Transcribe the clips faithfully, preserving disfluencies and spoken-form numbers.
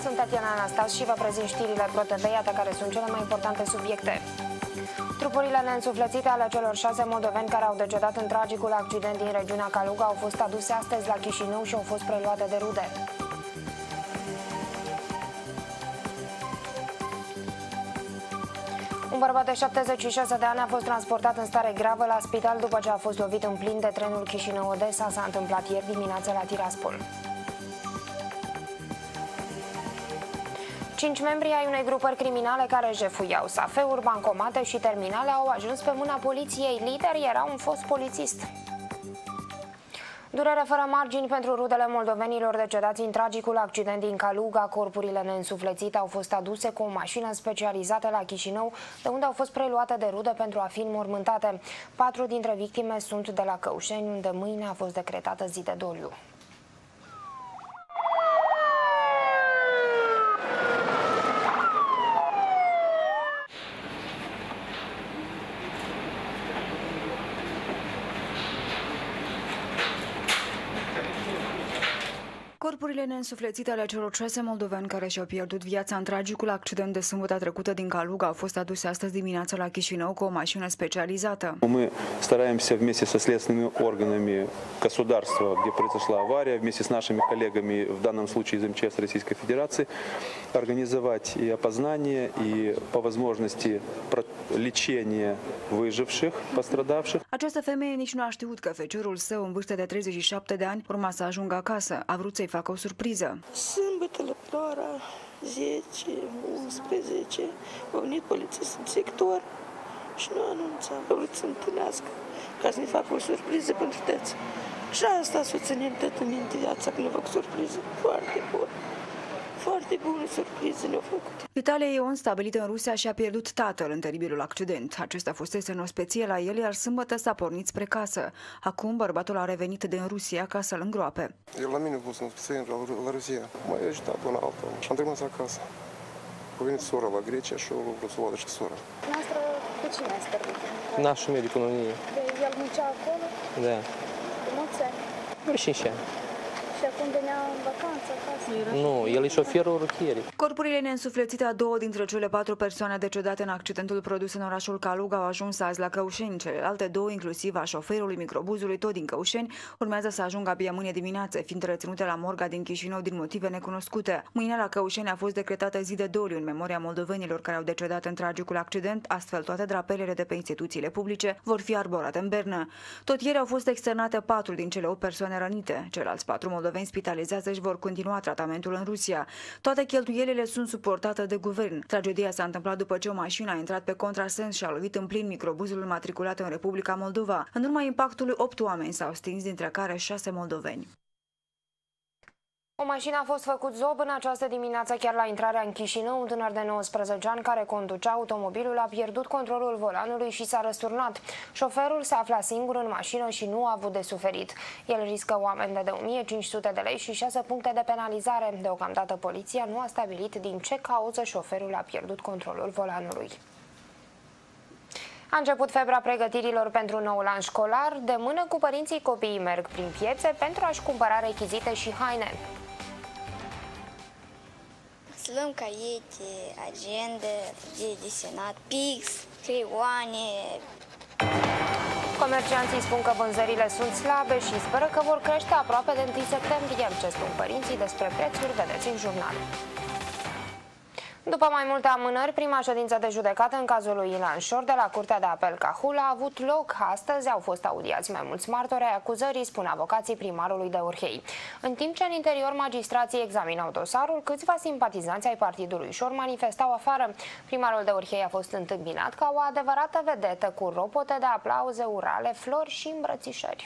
sunt Tatiana Anastas și vă prezint știrile Pro T V, iată care sunt cele mai importante subiecte. Trupurile neînsuflețite ale celor șase moldoveni care au decedat în tragicul accident din regiunea Kaluga au fost aduse astăzi la Chișinău și au fost preluate de rude. Un bărbat de șaptezeci și șase de ani a fost transportat în stare gravă la spital după ce a fost lovit în plin de trenul Chișinău-Odessa. S-a întâmplat ieri dimineață la Tiraspol. Cinci membri ai unei grupări criminale care jefuiau safeuri, bancomate și terminale au ajuns pe mâna poliției. Lider era un fost polițist. Durere fără margini pentru rudele moldovenilor decedați în tragicul accident din Kaluga. Corpurile neînsuflețite au fost aduse cu o mașină specializată la Chișinău, de unde au fost preluate de rude pentru a fi înmormântate. Patru dintre victime sunt de la Căușeni, unde mâine a fost decretată zi de doliu. Corpurile neînsuflețite ale celor șase moldoveni care și-au pierdut viața în tragicul accident de sâmbătă trecută din Kaluga au fost aduse astăzi dimineața la Chișinău cu o mașină specializată. Мы стараемся вместе со следственными органами государства, где произошла авария, вместе с нашими коллегами, в данном случае из эм че эс Российской Федерации, организовать и опознание, и по возможности лечение выживших, пострадавших. Această femeie nici nu a știut că feciorul său, în vârstă de treizeci și șapte de ani, urma să ajungă acasă. A vrut să-i facă o surpriză. Sâmbătă la ora zece, unsprezece, a venit polițistul în sector și nu anunța. A vrut să întâlnească ca să ne facă o surpriză pentru tăți. Și asta s-o ținem tot în minte viața când ne fac surpriză. Foarte bună. Foarte bună surpriză ne-a făcut. Vitalia Ion, stabilită în Rusia, și-a pierdut tatăl în teribilul accident. Acesta fusese în ospecie la el, iar sâmbătă s-a pornit spre casă. Acum bărbatul a revenit din Rusia ca să-l îngroape. El la mine a fost în ospecie la Rusia. M-a ajutat până altă. Și am trimis acasă. A venit sora la Grecia și a vrut să o vadă și sora. Noastră cu cine ați stărbit? Нашul medic cununie. El muncea acolo? Da. De mulți ani? cinci ani. Și acum venea în vacanță acasă? Nu, el e șoferul rutierii. Corpurile neînsuflețite a două dintre cele patru persoane decedate în accidentul produs în orașul Kaluga au ajuns azi la Căușeni. Celelalte două, inclusiv a șoferului microbuzului tot din Căușeni, urmează să ajungă abia mâine dimineață, fiind reținute la morga din Chișinău din motive necunoscute. Mâine la Căușeni a fost decretată zi de doliu în memoria moldovenilor care au decedat în tragicul accident, astfel toate drapelele de pe instituțiile publice vor fi arborate în bernă. Tot ieri au fost externate patru din cele opt persoane rănite. Ceilalți patru moldoveni spitalizați își vor continua tratamentul în Rusia. Toate cheltuielile sunt suportate de guvern. Tragedia s-a întâmplat după ce o mașină a intrat pe contrasens și a lovit în plin microbuzul matriculat în Republica Moldova. În urma impactului, opt oameni s-au stins, dintre care șase moldoveni. O mașină a fost făcut zob în această dimineață chiar la intrarea în Chișinău. Un tânăr de nouăsprezece ani care conducea automobilul a pierdut controlul volanului și s-a răsturnat. Șoferul se afla singur în mașină și nu a avut de suferit. El riscă o amendă de o mie cinci sute de lei și șase puncte de penalizare. Deocamdată poliția nu a stabilit din ce cauză șoferul a pierdut controlul volanului. A început febra pregătirilor pentru noul an școlar. De mână cu părinții, copiii merg prin piețe pentru a-și cumpăra rechizite și haine. Să luăm caiete, agende, de desenat, pix, creioane. Comercianții spun că vânzările sunt slabe și speră că vor crește aproape de întâi septembrie. Ce spun părinții despre prețuri, vedeți în jurnal. După mai multe amânări, prima ședință de judecată în cazul lui Ilan Șor de la Curtea de Apel Cahul a avut loc. Astăzi au fost audiați mai mulți martori ai acuzării, spun avocații primarului de Orhei. În timp ce în interior magistrații examinau dosarul, câțiva simpatizanți ai partidului Șor manifestau afară. Primarul de Orhei a fost întâmpinat ca o adevărată vedetă cu ropote de aplauze, urale, flori și îmbrățișări.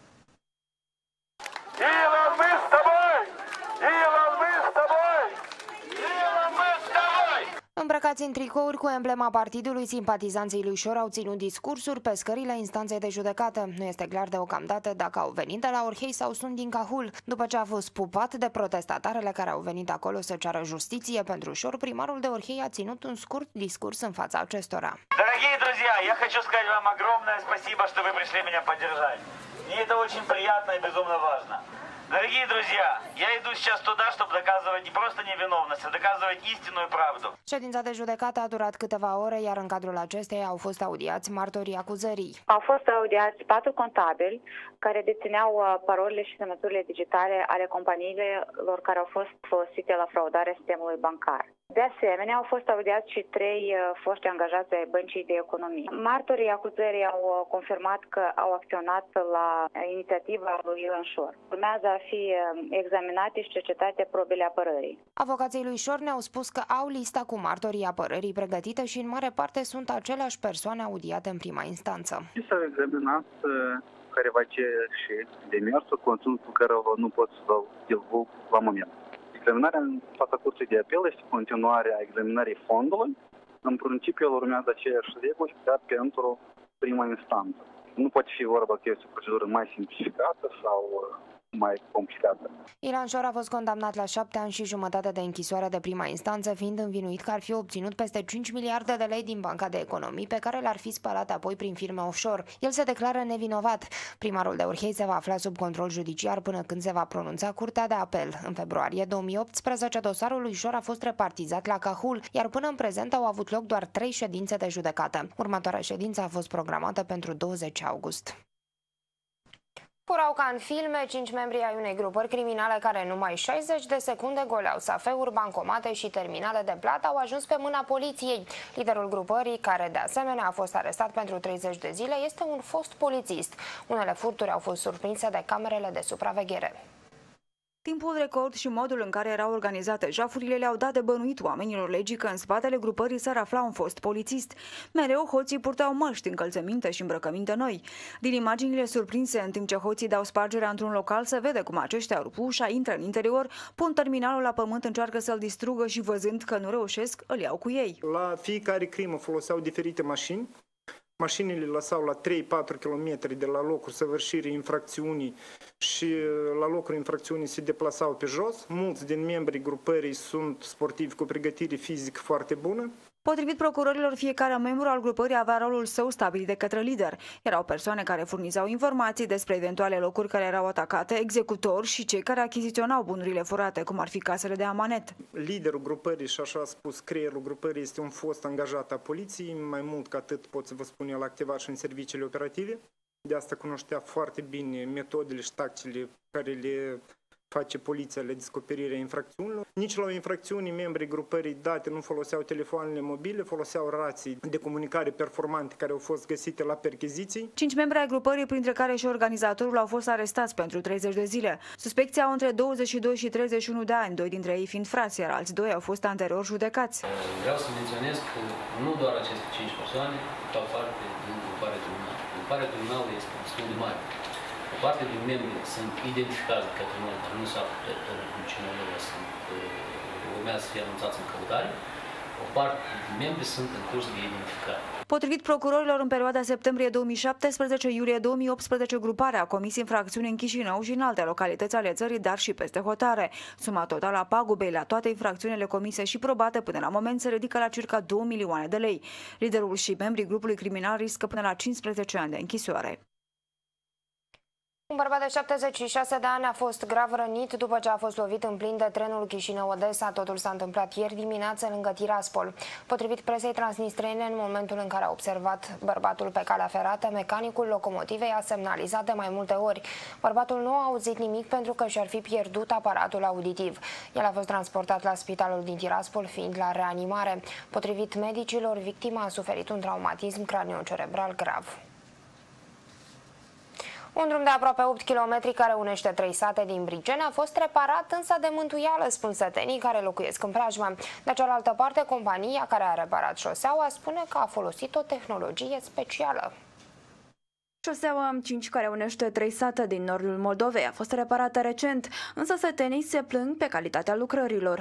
Ilan, мы с тобой! Ilan, мы с тобой! Ilan, мы с тобой! Îmbrăcați în tricouri cu emblema partidului, simpatizanții lui Șor au ținut discursuri pe scările instanței de judecată. Nu este clar deocamdată dacă au venit de la Orhei sau sunt din Cahul. După ce a fost pupat de protestatarele care au venit acolo să ceară justiție pentru Șor, primarul de Orhei a ținut un scurt discurs în fața acestora. Дорогие друзья, я хочу сказать вам огромное спасибо, что вы пришли меня поддержать. Мне это очень приятно и безумно важно. Дорогие друзья, я иду сейчас туда, чтобы доказывать не просто невиновность, а доказывать истинную правду. Ședința de judecată a durat câteva ore, iar în cadrul acesteia au fost audiați martorii acuzării. Au fost audiați patru contabili care dețineau parolele și semnăturile digitale ale companiilor care au fost folosite la fraudarea sistemului bancar. De asemenea, au fost audiați și trei foști angajați ai Băncii de Economie. Martorii acuzării au confirmat că au acționat la inițiativa lui Șor. Urmează a fi examinate și cercetate probele apărării. Avocații lui Șor ne-au spus că au lista cu martorii apărării pregătită și în mare parte sunt aceleași persoane audiate în prima instanță. S-au examinat careva cereri și demersul, conținutul care nu pot să vă divulg la moment. Examinarea în fața Curții de Apel este continuarea examinării fondului. În principiu, el urmează aceeași reguli ca pentru prima instanță. Nu poate fi vorba că este o procedură mai simplificată sau mai complicată. Ilan Șor a fost condamnat la șapte ani și jumătate de închisoare de prima instanță, fiind învinuit că ar fi obținut peste cinci miliarde de lei din Banca de Economii, pe care le-ar fi spălat apoi prin firme offshore. El se declară nevinovat. Primarul de Orhei se va afla sub control judiciar până când se va pronunța Curtea de Apel. În februarie două mii optsprezece, dosarul lui Șor a fost repartizat la Cahul, iar până în prezent au avut loc doar trei ședințe de judecată. Următoarea ședință a fost programată pentru douăzeci august. Furau ca în filme, cinci membri ai unei grupări criminale care în numai șaizeci de secunde goleau safeuri, bancomate și terminale de plată au ajuns pe mâna poliției. Liderul grupării, care de asemenea a fost arestat pentru treizeci de zile, este un fost polițist. Unele furturi au fost surprinse de camerele de supraveghere. Timpul record și modul în care erau organizate jafurile le-au dat de bănuit oamenilor legii că în spatele grupării s-ar afla un fost polițist. Mereu hoții purtau măști, încălțăminte și îmbrăcăminte noi. Din imaginile surprinse, în timp ce hoții dau spargerea într-un local, se vede cum aceștia rup ușa, intră în interior, pun terminalul la pământ, încearcă să-l distrugă și văzând că nu reușesc, îl iau cu ei. La fiecare crimă foloseau diferite mașini. Mașinile lăsau la trei patru kilometri de la locul săvârșirii infracțiunii și la locul infracțiunii se deplasau pe jos. Mulți din membrii grupării sunt sportivi cu pregătire fizică foarte bună. Potrivit procurorilor, fiecare membru al grupării avea rolul său stabilit de către lider. Erau persoane care furnizau informații despre eventuale locuri care erau atacate, executori și cei care achiziționau bunurile furate, cum ar fi casele de amanet. Liderul grupării, și așa a spus creierul grupării, este un fost angajat a poliției. Mai mult ca atât pot să vă spun, el activat și în serviciile operative. De asta cunoștea foarte bine metodele și tacticile care le face poliția la descoperirea infracțiunilor. Nici la o infracțiune, membrii grupării date nu foloseau telefoanele mobile, foloseau rații de comunicare performante care au fost găsite la percheziții. Cinci membri ai grupării, printre care și organizatorul, au fost arestați pentru treizeci de zile. Suspecții au între douăzeci și doi și treizeci și unu de ani, doi dintre ei fiind frați, iar alți doi au fost anterior judecați. Vreau să menționez că nu doar aceste cinci persoane fac parte din gruparea criminală. Gruparea criminală este destul de mare. O parte din membri sunt identificați către noi, dar nu s-a făcut cine sunt, urmează să fie anunțați în căutare. O parte din membri sunt în curs de identificare. Potrivit procurorilor, în perioada septembrie două mii șaptesprezece-iulie două mii optsprezece, gruparea a comis infracțiuni în Chișinău și în alte localități ale țării, dar și peste hotare. Suma totală a pagubei la toate infracțiunile comise și probate până la moment se ridică la circa două milioane de lei. Liderul și membrii grupului criminal riscă până la cincisprezece ani de închisoare. Un bărbat de șaptezeci și șase de ani a fost grav rănit după ce a fost lovit în plin de trenul Chișinău-Odessa. Totul s-a întâmplat ieri dimineață lângă Tiraspol. Potrivit presei transnistrene, în momentul în care a observat bărbatul pe calea ferată, mecanicul locomotivei a semnalizat de mai multe ori. Bărbatul nu a auzit nimic pentru că și-ar fi pierdut aparatul auditiv. El a fost transportat la spitalul din Tiraspol, fiind la reanimare. Potrivit medicilor, victima a suferit un traumatism craniocerebral grav. Un drum de aproape opt kilometri care unește trei sate din Brigene a fost reparat însă de mântuială, spun sătenii care locuiesc în preajmă. De cealaltă parte, compania care a reparat șoseaua spune că a folosit o tehnologie specială. Șoseaua M cinci, care unește trei sate din nordul Moldovei, a fost reparată recent, însă sătenii se plâng pe calitatea lucrărilor.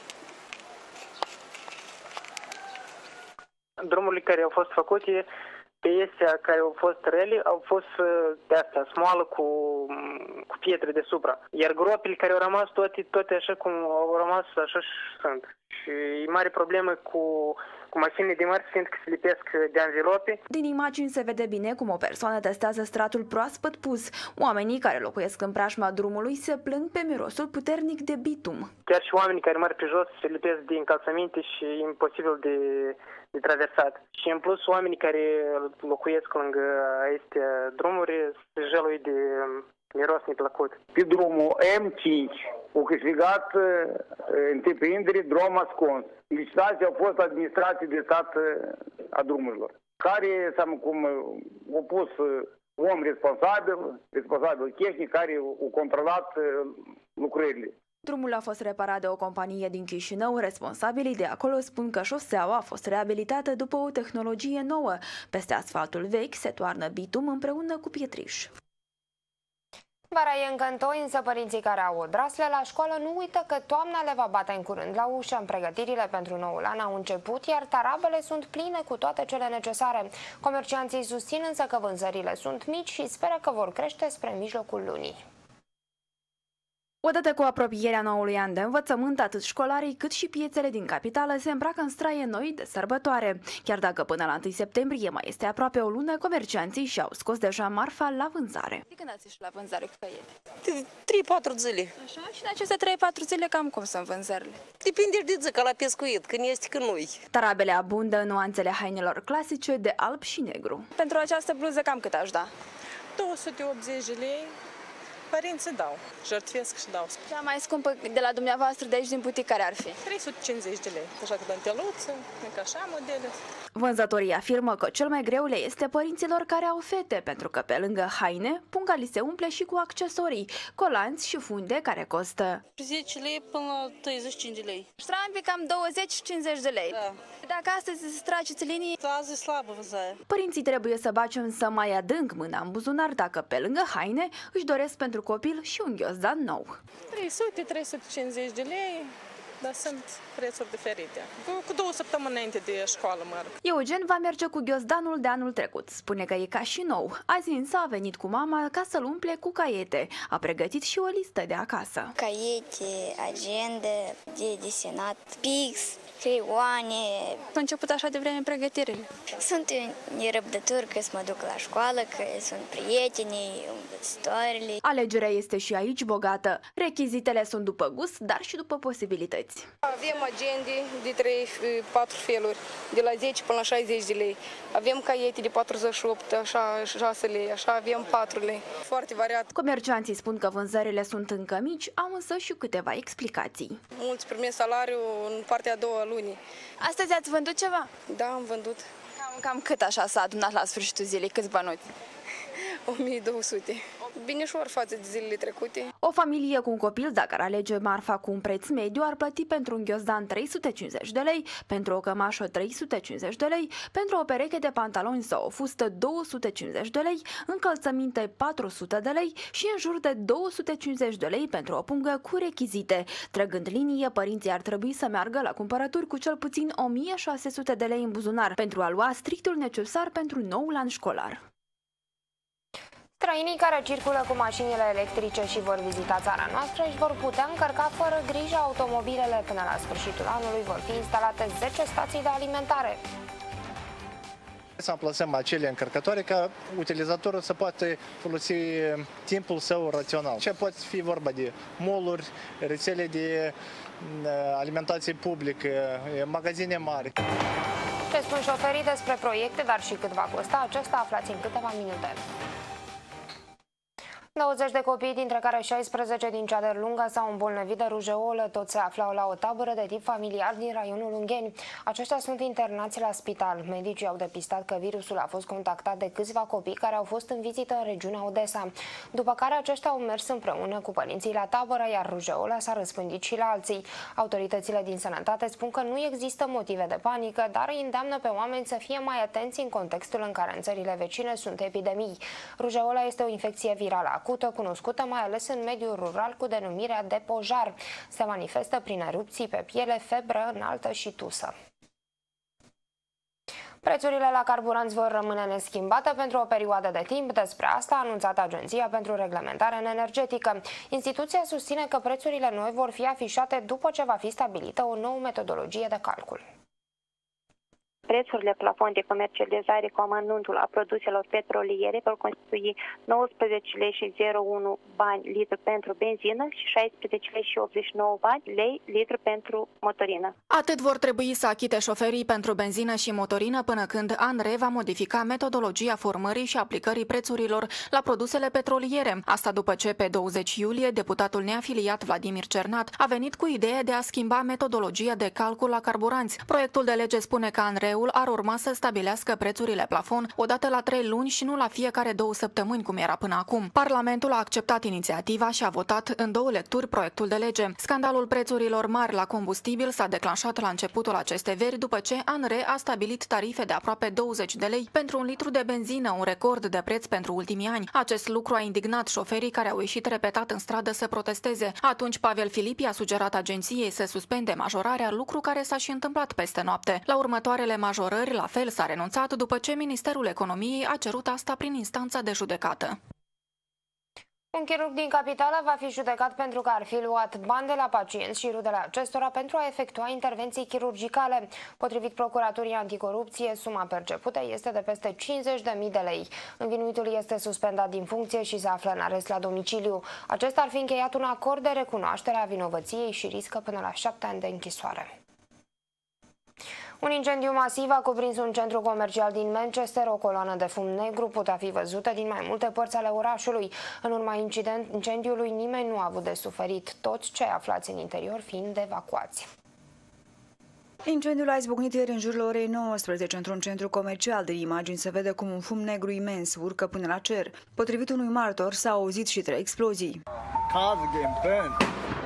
Drumurile care au fost făcute Piesea care au fost rele au fost de asta, smoală cu, cu pietre deasupra. Iar gropile care au rămas toate, toate așa cum au rămas, așa și sunt. Și e mare problemă cu, cu mașinile de mărți, fiindcă se lipesc de anvelope. Din imagini se vede bine cum o persoană testează stratul proaspăt pus. Oamenii care locuiesc în preajma drumului se plâng pe mirosul puternic de bitum. Chiar și oamenii care merg pe jos se lipesc de încălțăminte și e imposibil de, de traversat. Și în plus oamenii care locuiesc lângă aceste drumuri se jălui de miros neplăcut. Pe drumul M cinci au câștigat întreprindere drum ascuns. Licitația a fost administrație de stat a drumurilor, care s-a cum a pus om responsabil, responsabil tehnic, care a controlat lucrările. Drumul a fost reparat de o companie din Chișinău. Responsabilii de acolo spun că șoseaua a fost reabilitată după o tehnologie nouă. Peste asfaltul vechi se toarnă bitum împreună cu pietriș. Vara e încă întoi, însă părinții care au odrasle la școală nu uită că toamna le va bate în curând la ușă. Pregătirile pentru noul an au început, iar tarabele sunt pline cu toate cele necesare. Comercianții susțin însă că vânzările sunt mici și speră că vor crește spre mijlocul lunii. Odată cu apropierea noului an de învățământ, atât școlarii cât și piețele din capitală se îmbracă în straie noi de sărbătoare. Chiar dacă până la întâi septembrie mai este aproape o lună, comercianții și-au scos deja marfa la vânzare. De când ați ieșit la vânzare cu caiete? trei patru zile. Așa? Și în aceste trei patru zile cam cum sunt vânzările? Depinde de zi, ca la pescuit, când este, când nu-i. Tarabele abundă în nuanțele hainelor clasice de alb și negru. Pentru această bluză cam cât aș da? două sute optzeci de lei. Părinții dau, jertfesc și dau. Cea mai scumpă de la dumneavoastră de aici din butic care ar fi? trei sute cincizeci de lei, așa că danteluță, încă așa modele. Vânzătorii afirmă că cel mai greu le este părinților care au fete, pentru că pe lângă haine, punga li se umple și cu accesorii, colanți și funde care costă zece lei până la treizeci și cinci de lei. Ștrampi cam douăzeci cincizeci de lei. Da. Dacă astăzi se trageți linii... Azi e slabă vânzarea. Părinții trebuie să bage însă mai adânc mâna în buzunar dacă pe lângă haine își doresc pentru copil și un ghiozdan nou. trei sute trei sute cincizeci de lei, dar sunt prețuri diferite. Cu două săptămâni înainte de școală merg. Eugen va merge cu ghiozdanul de anul trecut. Spune că e ca și nou. Azi însă a venit cu mama ca să-l umple cu caiete. A pregătit și o listă de acasă. Caiete, agende, de desenat, pix, creioane. A început așa de vreme pregătirile. Sunt nerăbdător că să mă duc la școală, că sunt prietenii, învățătoarele. Alegerea este și aici bogată. Rechizitele sunt după gust, dar și după posibilități. Avem agende de trei patru feluri, de la zece până la șaizeci de lei. Avem caiete de patruzeci și opt, așa șase lei, așa avem patru lei. Foarte variat. Comercianții spun că vânzările sunt încă mici, au însă și câteva explicații. Mulți primesc salariu în partea a doua lunii. Astăzi ați vândut ceva? Da, am vândut. Cam, cam cât așa s-a adunat la sfârșitul zilei? Câți bănuți? o mie două sute. Binișor față de zilele trecute. O familie cu un copil, dacă ar alege marfa cu un preț mediu, ar plăti pentru un ghiozdan trei sute cincizeci de lei, pentru o cămașă trei sute cincizeci de lei, pentru o pereche de pantaloni sau o fustă două sute cincizeci de lei, încălțăminte patru sute de lei și în jur de două sute cincizeci de lei pentru o pungă cu rechizite. Trăgând linie, părinții ar trebui să meargă la cumpărături cu cel puțin o mie șase sute de lei în buzunar pentru a lua strictul necesar pentru noul an școlar. Străinii care circulă cu mașinile electrice și vor vizita țara noastră își vor putea încărca fără grijă automobilele. Până la sfârșitul anului vor fi instalate zece stații de alimentare. Să amplasăm acele încărcătoare ca utilizatorul să poată folosi timpul său rațional. Ce poate fi vorba de mall-uri, rețele de alimentație publică, magazine mari. Ce spun șoferii despre proiecte, dar și cât va costa acesta, aflați în câteva minute. douăzeci de copii, dintre care șaisprezece din Ceaderlunga, s-au îmbolnăvit de rujeolă. Toți se aflau la o tabără de tip familiar din raionul Ungheni. Aceștia sunt internați la spital. Medicii au depistat că virusul a fost contactat de câțiva copii care au fost în vizită în regiunea Odessa. După care aceștia au mers împreună cu părinții la tabără, iar rujeola s-a răspândit și la alții. Autoritățile din sănătate spun că nu există motive de panică, dar îi îndeamnă pe oameni să fie mai atenți în contextul în care în țările vecine sunt epidemii. Rujeola este o infecție virală acută, cunoscută mai ales în mediul rural cu denumirea de pojar. Se manifestă prin erupții pe piele, febră înaltă și tusă. Prețurile la carburanți vor rămâne neschimbate pentru o perioadă de timp. Despre asta a anunțat Agenția pentru Reglementare Energetică. Instituția susține că prețurile noi vor fi afișate după ce va fi stabilită o nouă metodologie de calcul. Prețurile plafon de comercializare cu amănuntul a produselor petroliere vor constitui nouăsprezece lei și zero unu bani litru pentru benzină și șaisprezece lei și optzeci și nouă bani lei litru pentru motorină. Atât vor trebui să achite șoferii pentru benzină și motorină până când ANRE va modifica metodologia formării și aplicării prețurilor la produsele petroliere. Asta după ce pe douăzeci iulie deputatul neafiliat Vladimir Cernat a venit cu ideea de a schimba metodologia de calcul la carburanți. Proiectul de lege spune că ANRE ar urma să stabilească prețurile plafon odată la trei luni și nu la fiecare două săptămâni, cum era până acum. Parlamentul a acceptat inițiativa și a votat în două lecturi proiectul de lege. Scandalul prețurilor mari la combustibil s-a declanșat la începutul acestei veri după ce ANRE a stabilit tarife de aproape douăzeci de lei pentru un litru de benzină, un record de preț pentru ultimii ani. Acest lucru a indignat șoferii care au ieșit repetat în stradă să protesteze. Atunci Pavel Filipi a sugerat agenției să suspende majorarea, lucru care s-a și întâmplat peste noapte. La următoarele majorări, la fel, s-a renunțat după ce Ministerul Economiei a cerut asta prin instanța de judecată. Un chirurg din capitală va fi judecat pentru că ar fi luat bani de la pacienți și rudele acestora pentru a efectua intervenții chirurgicale. Potrivit Procuraturii Anticorupție, suma percepută este de peste cincizeci de mii de lei. Învinuitul este suspendat din funcție și se află în arest la domiciliu. Acesta ar fi încheiat un acord de recunoaștere a vinovăției și riscă până la șapte ani de închisoare. Un incendiu masiv a cuprins un centru comercial din Manchester. O coloană de fum negru putea fi văzută din mai multe părți ale orașului. În urma incident, incendiului nimeni nu a avut de suferit, toți cei aflați în interior fiind evacuați. Incendiul a izbucnit ieri în jurul orei nouăsprezece într-un centru comercial. De imagini se vede cum un fum negru imens urcă până la cer. Potrivit unui martor, s-au auzit și trei explozii. Cars are getting burnt.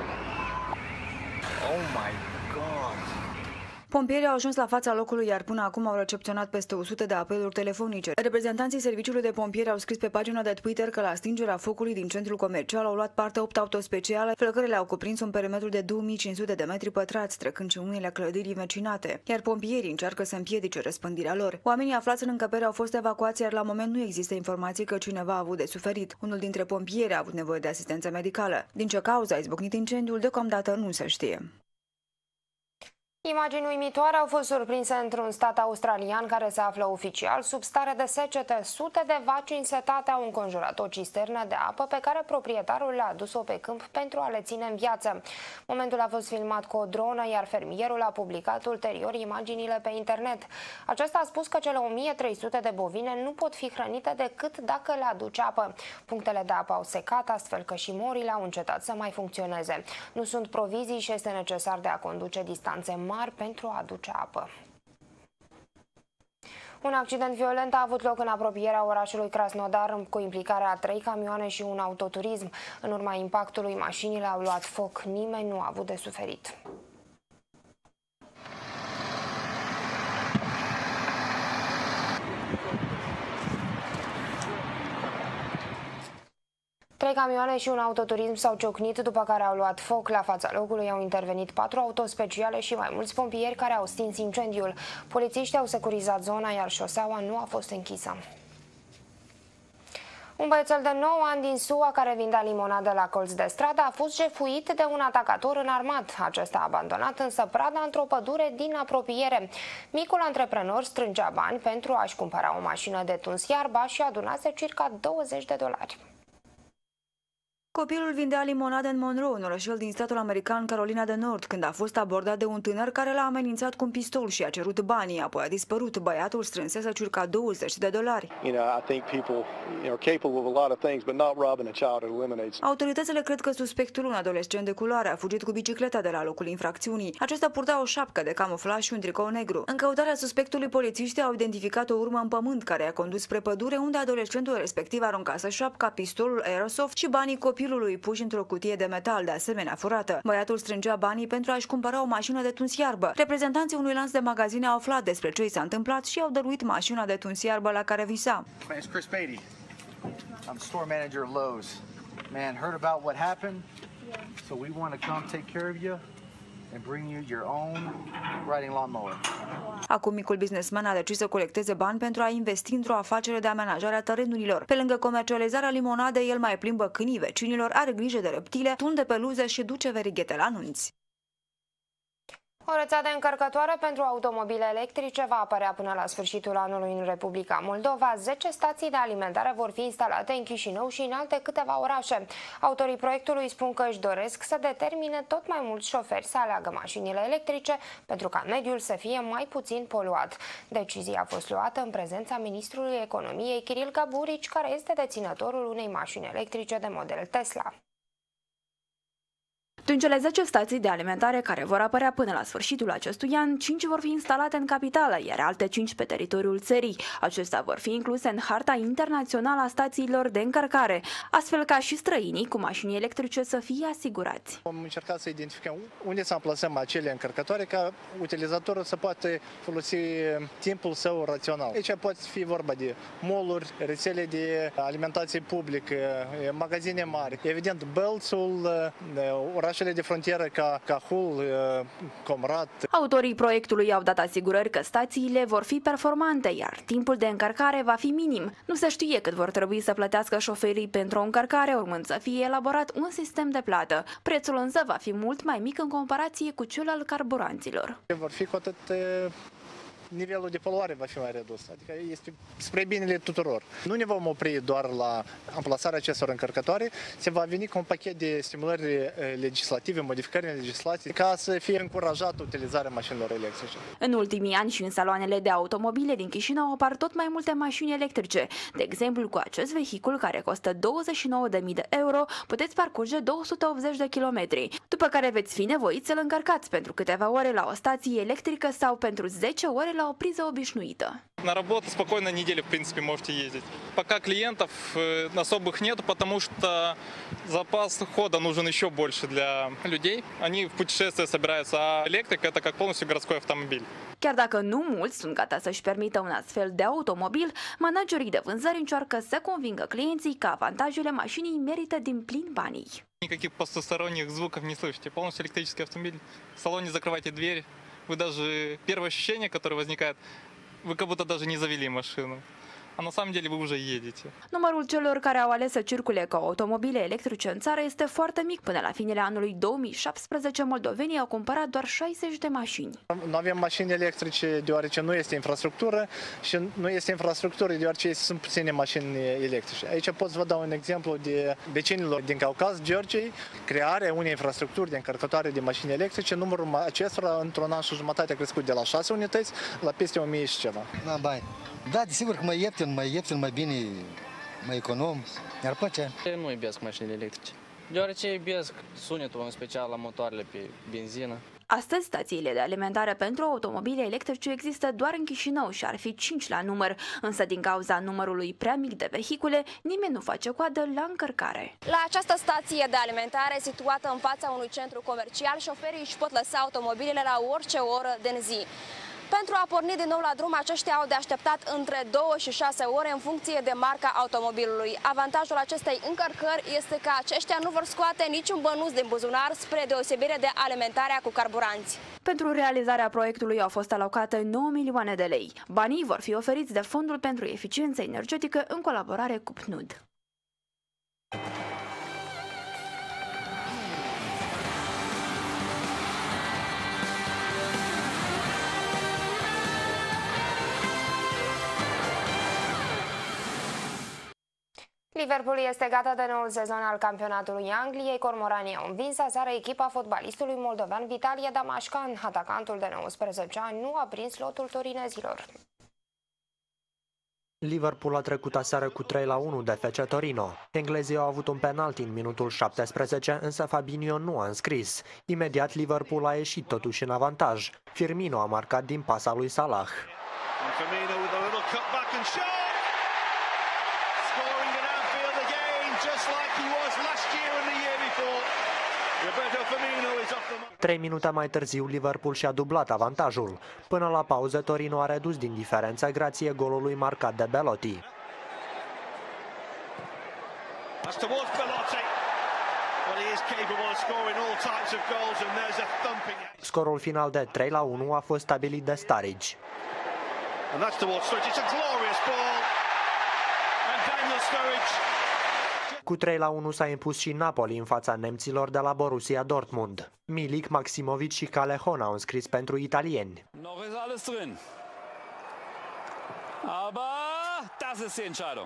Oh my God. Pompierii au ajuns la fața locului, iar până acum au recepționat peste o sută de apeluri telefonice. Reprezentanții serviciului de pompieri au scris pe pagina de Twitter că la stingerea focului din centrul comercial au luat parte opt autospeciale. Flăcările au cuprins un perimetru de două mii cinci sute de metri pătrați, trecând și unele clădiri învecinate, iar pompierii încearcă să împiedice răspândirea lor. Oamenii aflați în încăpere au fost evacuați, iar la moment nu există informații că cineva a avut de suferit. Unul dintre pompieri a avut nevoie de asistență medicală. Din ce cauză a izbucnit incendiul, deocamdată nu se știe. Imagini uimitoare au fost surprinse într-un stat australian care se află oficial sub stare de secetă. Sute de vaci însetate au înconjurat o cisternă de apă pe care proprietarul le-a adus-o pe câmp pentru a le ține în viață. Momentul a fost filmat cu o dronă, iar fermierul a publicat ulterior imaginile pe internet. Acesta a spus că cele o mie trei sute de bovine nu pot fi hrănite decât dacă le aduce apă. Punctele de apă au secat, astfel că și morile au încetat să mai funcționeze. Nu sunt provizii și este necesar de a conduce distanțe mari pentru a aduce apă. Un accident violent a avut loc în apropierea orașului Krasnodar cu implicarea a trei camioane și un autoturism. În urma impactului, mașinile au luat foc. Nimeni nu a avut de suferit. Trei camioane și un autoturism s-au ciocnit, după care au luat foc. La fața locului au intervenit patru autospeciale și mai mulți pompieri care au stins incendiul. Polițiștii au securizat zona, iar șoseaua nu a fost închisă. Un băiețel de nouă ani din S U A care vindea limonadă la colț de stradă a fost jefuit de un atacator înarmat. Acesta a abandonat însă prada într-o pădure din apropiere. Micul antreprenor strângea bani pentru a-și cumpăra o mașină de tuns iarba și adunase circa douăzeci de dolari. Copilul vindea limonade în Monroe, un orășel din statul american Carolina de Nord, când a fost abordat de un tânăr care l-a amenințat cu un pistol și a cerut banii, apoi a dispărut. Băiatul strânsese circa douăzeci de dolari. Autoritățile cred că suspectul, un adolescent de culoare, a fugit cu bicicleta de la locul infracțiunii. Acesta purta o șapcă de camuflaj și un tricou negru. În căutarea suspectului, polițiștii au identificat o urmă în pământ care a condus spre pădure, unde adolescentul respectiv aruncase șapca, pistolul aerosoft și banii copilului puși într-o cutie de metal, de asemenea furată. Băiatul strângea banii pentru a-și cumpăra o mașină de tuns iarbă. Reprezentanții unui lanț de magazine au aflat despre ce i s-a întâmplat și au dăruit mașina de tuns iarbă la care visa. I'm store manager of Lowe's. Man, heard about what happened? So we want to come take care of you. and bring you your own riding lawnmower. Acum micul businessman a decis să colecteze bani pentru a investi într-o afacere de amenajare a terenurilor. Pe lângă comercializarea limonadei, el mai plimbă câinii vecinilor, are grijă de reptile, tunde peluze și duce verighete la nunți. O rețea de încărcătoare pentru automobile electrice va apărea până la sfârșitul anului în Republica Moldova. zece stații de alimentare vor fi instalate în Chișinău și în alte câteva orașe. Autorii proiectului spun că își doresc să determine tot mai mulți șoferi să aleagă mașinile electrice pentru ca mediul să fie mai puțin poluat. Decizia a fost luată în prezența ministrului economiei Kiril Gaburici, care este deținătorul unei mașini electrice de model Tesla. Din cele zece stații de alimentare care vor apărea până la sfârșitul acestui an, cinci vor fi instalate în capitală, iar alte cinci pe teritoriul țării. Acestea vor fi incluse în harta internațională a stațiilor de încărcare, astfel ca și străinii cu mașini electrice să fie asigurați. Vom încerca să identificăm unde să amplasăm acele încărcătoare ca utilizatorul să poate folosi timpul său rațional. Aici poate fi vorba de mall-uri, rețele de alimentație publică, magazine mari, evident Bălțul, orașele de frontieră ca Cahul, Comrat. Autorii proiectului au dat asigurări că stațiile vor fi performante, iar timpul de încărcare va fi minim. Nu se știe cât vor trebui să plătească șoferii pentru o încărcare, urmând să fie elaborat un sistem de plată. Prețul însă va fi mult mai mic în comparație cu cel al carburanților. Vor fi cu atât nivelul de poluare va fi mai redus, adică este spre binele tuturor. Nu ne vom opri doar la amplasarea acestor încărcătoare, se va veni cu un pachet de stimulări legislative, modificări în legislație, ca să fie încurajată utilizarea mașinilor electrice. În ultimii ani și în saloanele de automobile din Chișinău apar tot mai multe mașini electrice. De exemplu, cu acest vehicul care costă douăzeci și nouă de mii de euro, puteți parcurge două sute optzeci de kilometri, după care veți fi nevoiți să-l încărcați pentru câteva ore la o stație electrică sau pentru zece ore la o prизă obișnuită. На работу спокойно неделю, в принципе, можете ездить. Пока клиентов особых нету, потому что запас хода нужен еще больше для людей. Они в путешествие собираются, а электрика это как полностью городской автомобиль. Chiar dacă nu mulți sunt gata să-și permită un astfel de automobil, managerii de vânzări încearcă să convingă clienții că avantajele mașinii merită din plin banii. Никаких посторонних звуков не слышите. Полностью электрический автомобиль. В салоне закрывайте дверь. Вы даже первое ощущение, которое возникает, вы как будто даже не завели машину. А на самом деле вы уже едете. Numărul celor care au ales să circule cu automobile electrice în țară este foarte mic. Până la finele anului două mii șaptesprezece, moldovenii au cumpărat doar șaizeci de mașini. Nu avem mașini electrice deoarece nu este infrastructură și nu este infrastructură deoarece sunt puține mașini electrice. Aici pot să vă dau un exemplu de vecinilor din Caucaz, Georgiei, crearea unei infrastructuri de încărcătoare de mașini electrice. Numărul acestora într-un an și jumătate a crescut de la șase unități la peste o mie și ceva. Da, bani. Da, desigur că mai ieftin, mai ieftin, mai bine, mai econom, mi-ar plăcea. Nu iubesc mașinile electrice, deoarece iubesc sunetul, în special la motoarele pe benzină. Astăzi, stațiile de alimentare pentru automobile electrice există doar în Chișinău și ar fi cinci la număr, însă din cauza numărului prea mic de vehicule, nimeni nu face coadă la încărcare. La această stație de alimentare, situată în fața unui centru comercial, șoferii își pot lăsa automobilele la orice oră din zi. Pentru a porni din nou la drum, aceștia au de așteptat între două și șase ore în funcție de marca automobilului. Avantajul acestei încărcări este că aceștia nu vor scoate niciun bănuț din buzunar, spre deosebire de alimentarea cu carburanți. Pentru realizarea proiectului au fost alocate nouă milioane de lei. Banii vor fi oferiți de Fondul pentru Eficiență Energetică în colaborare cu P N U D. Liverpool este gata de noul sezon al campionatului Angliei. Cormoranii au învins aseară echipa fotbalistului moldovean Vitalie Damașcan. Atacantul de nouăsprezece ani nu a prins lotul torinezilor. Liverpool a trecut aseară cu trei la unu de F C Torino. Englezii au avut un penalti în minutul șaptesprezece, însă Fabinho nu a înscris. Imediat Liverpool a ieșit totuși în avantaj. Firmino a marcat din pasa lui Salah. Trei minute mai târziu, Liverpool și-a dublat avantajul. Până la pauză, Torino a redus din diferență grație golului marcat de Belotti. That's towards Belotti. Well, he Scorul final de trei la unu a fost stabilit de Sturridge. And that's towards Sturridge. It's a glorious ball. And Daniel Sturridge. Cu trei la unu s-a impus și Napoli în fața nemților de la Borussia Dortmund. Milik, Maximovic și Callejon au înscris pentru italieni. Noch ist alles drin. Aber das ist die Entscheidung.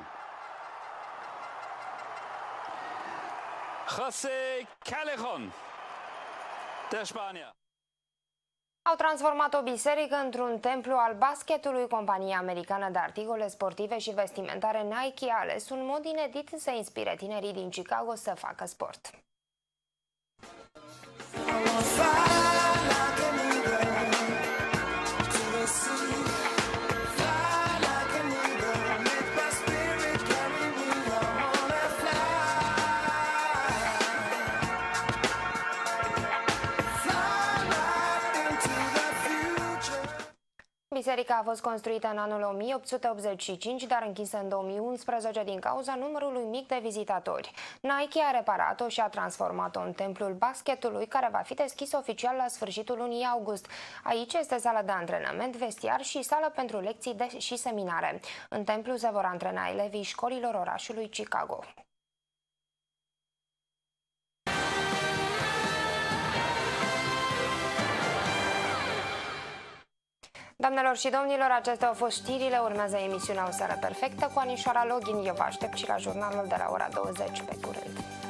José Callejon, der Spanier. Au transformat o biserică într-un templu al basketului. Compania americană de articole sportive și vestimentare Nike a ales un mod inedit să inspire tinerii din Chicago să facă sport. Biserica a fost construită în anul o mie opt sute optzeci și cinci, dar închisă în două mii unsprezece din cauza numărului mic de vizitatori. Nike a reparat-o și a transformat-o în templul basketului, care va fi deschis oficial la sfârșitul lunii august. Aici este sală de antrenament, vestiar și sală pentru lecții de și seminare. În templu se vor antrena elevii școlilor orașului Chicago. Doamnelor și domnilor, acestea au fost știrile. Urmează emisiunea O Seară Perfectă cu Anișoara Login. Eu vă aștept și la jurnalul de la ora douăzeci. Pe curând!